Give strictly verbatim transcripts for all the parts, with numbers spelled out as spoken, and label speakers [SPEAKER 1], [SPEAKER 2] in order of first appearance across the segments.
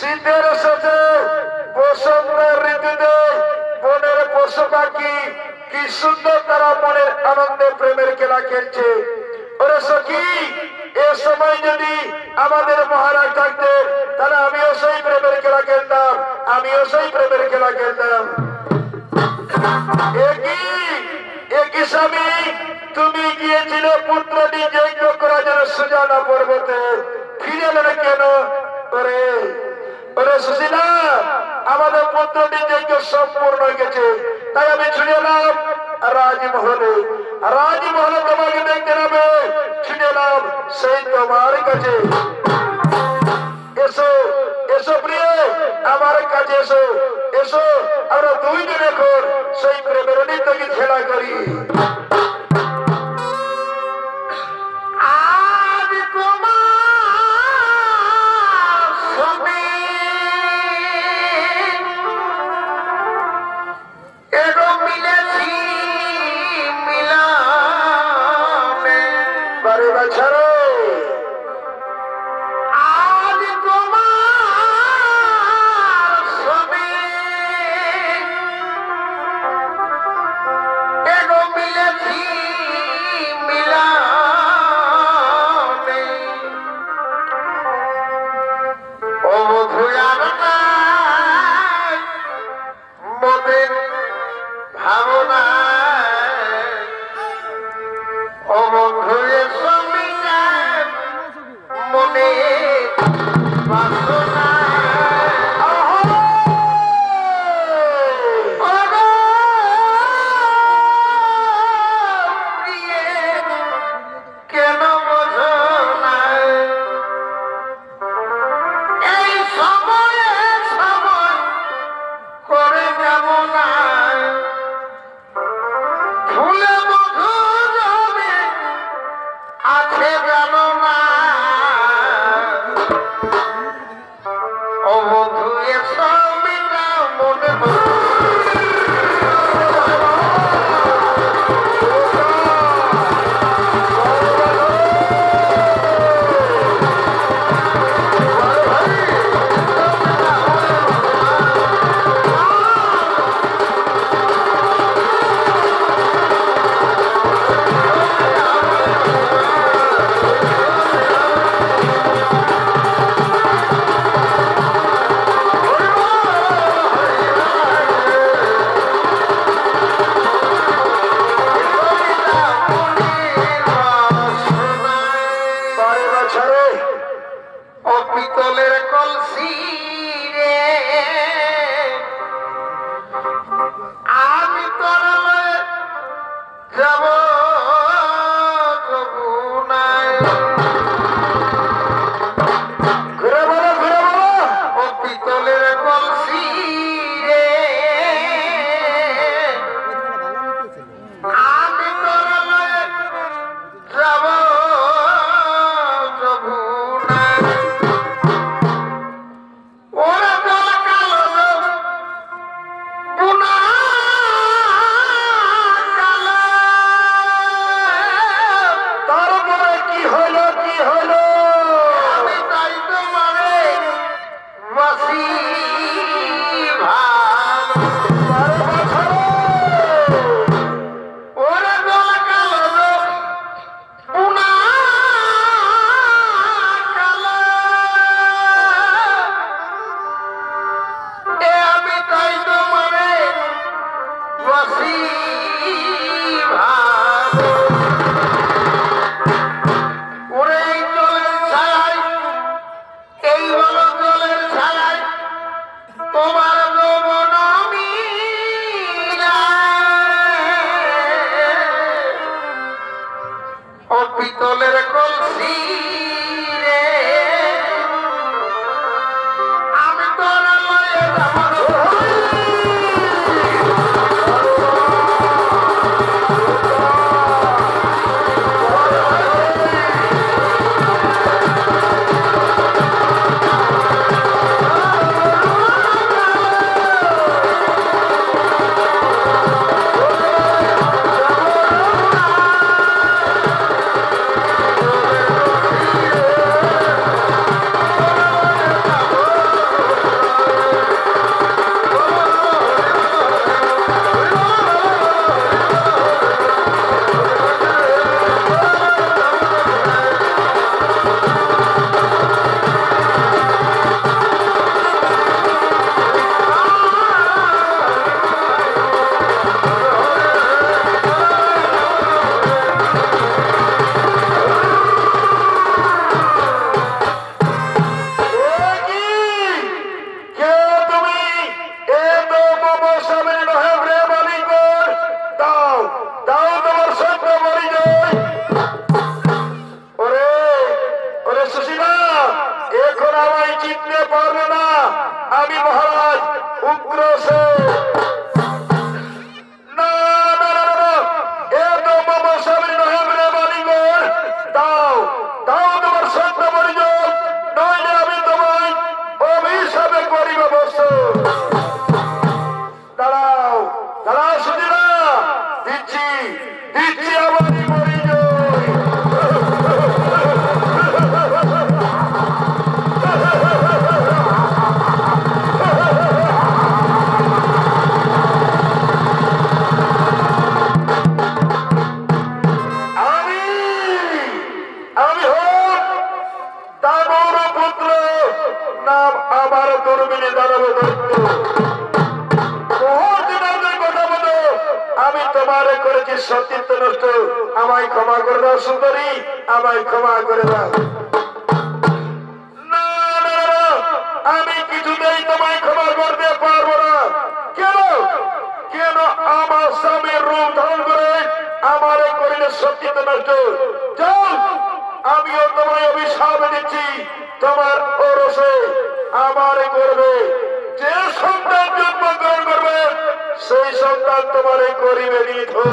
[SPEAKER 1] শীতের সাথে বসন্তের ঋতুতে বনের পশু পাখি কি সুন্দর তারা মনের আনন্দে প্রেমের খেলা খেলছে। ওরে সখী, এ সময় যদি আমাদের মহারাজ থাকতে তাহলে আমিও সেই প্রেমের খেলা খেলতাম, আমিও সেই প্রেমের খেলা খেলতাম। একই একই স্বামী, তুমি গিয়েছিলে পুত্রটি যজ্ঞ করার জন্য সুজানা পর্বতে, ফিরে এলে না কেন? ওরে ওরে সুশীলা, আমাদের পুত্রটি যজ্ঞ সম্পূর্ণ হয়ে গেছে, তাই আমি ছুটে এলাম রাজমহলে। রাজমহলে তোমাকে দেখতে যাবে, ছুটে এলাম সেই তোমার কাছে। এসো এসো প্রিয়, আমার কাছে এসো এসো, আমরা দুইজন এখন সেই প্রেমের নৃত্যকে খেলা করি। এখন আমায় চিনতে পারবে না, আমি মহারাজ উগ্রসেন। না না না না, এ তো বাবা স্বামী নহেন্দ্র বালিগর, দাও দাও তোমার সত্য পরিচয়, নইলে আমি তোমায় অভিশাপে করিব বস্তু। দাঁড়াও দাঁড়াও সুধীরা, দিচ্ছি দিচ্ছি আমার পরিচয়। আমি তোমারে করেছি সতীত্ব নষ্ট, আমায় ক্ষমা করে দাও সুন্দরী, আমায় ক্ষমা করে দাও। না না না, আমি কিছুতেই তোমায় ক্ষমা করতে পারবো না। কেন কেন আমার স্বামীর রূপ ধারণ করে আমারে করিলে সতীত্ব নষ্ট। চল, আমিও তোমায় অভিশাপ দিচ্ছি, তোমার ওরসে আমারে করবে যে সন্তান জন্মগ্রহণ করবে, সেই সন্তান তোমারে করিবে নিধন।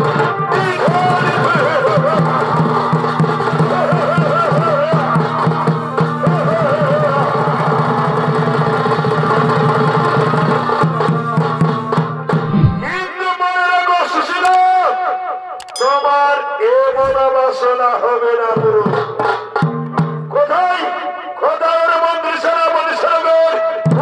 [SPEAKER 1] কিন্তু মনে রাখো সুশীলা, তোমার এ মনোবাসনা হবে না। গুরু কোথায় কোথায় ওর মন্ত্রী সেনাপতি সেনাগর,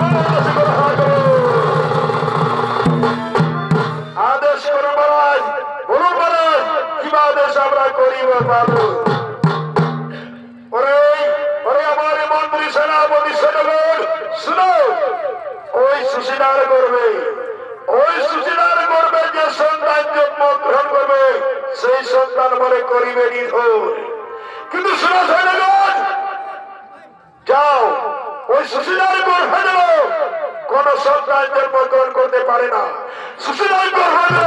[SPEAKER 1] আদেশ করো মহারাজ, বলুন মহারাজ, কি আদেশ আমরা করিব পাবো। ওরে ওরে আমার মন্ত্রী সেনাপতি সেনাগর, শুনো, ওই সুশীলার করবে ওই সুশীলার করবে যে সন্তান জন্মগ্রহণ করবে, সেই সন্তান মনে করিবে নিধন। কিন্তু শোনো সৈন্যগণ, যাও ওই সুশীলার গর্ভে দিল কোন সন্তান জন্মগ্রহণ করতে পারে না। সুশীলার গর্ভে দিল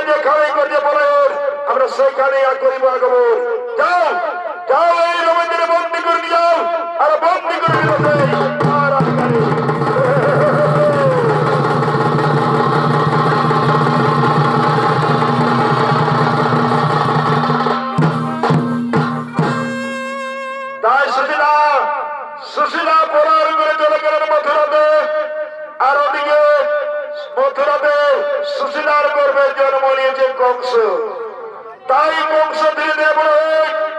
[SPEAKER 1] যেখানে করছে বলে আমরা সেইখানে আর করিব আগব যাও যাও এই রবীন্দ্র বন্দি করে যাও আর বন্দি করে আর আসবে তাই সুশীলা সুশীলা পরার করে চলে গেলেন মথুরাতে আর ওদিকে মথুরাতে সুশীলার গর্ভে জন্ম নিয়েছে কংস তাই কংস ধীরে ধীরে বড়